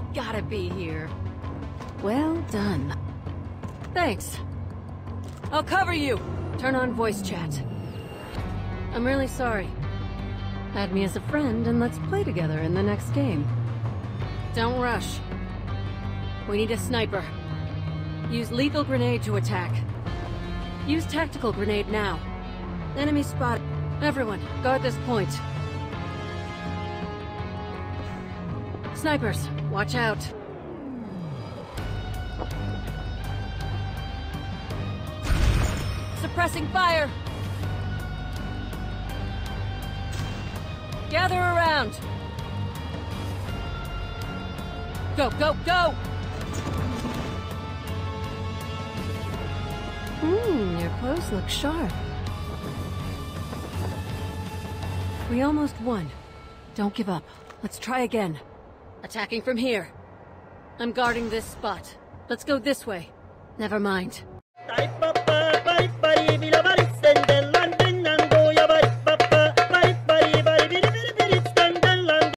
gotta be here. Well done. Thanks. I'll cover you! Turn on voice chat. I'm really sorry. Add me as a friend and let's play together in the next game. Don't rush. We need a sniper. Use lethal grenade to attack. Use tactical grenade now. Enemy spotted. Everyone, guard this point. Snipers, watch out. Suppressing fire! Gather around! Go, go, go! Your clothes look sharp. We almost won. Don't give up. Let's try again. Attacking from here. I'm guarding this spot. Let's go this way. Never mind.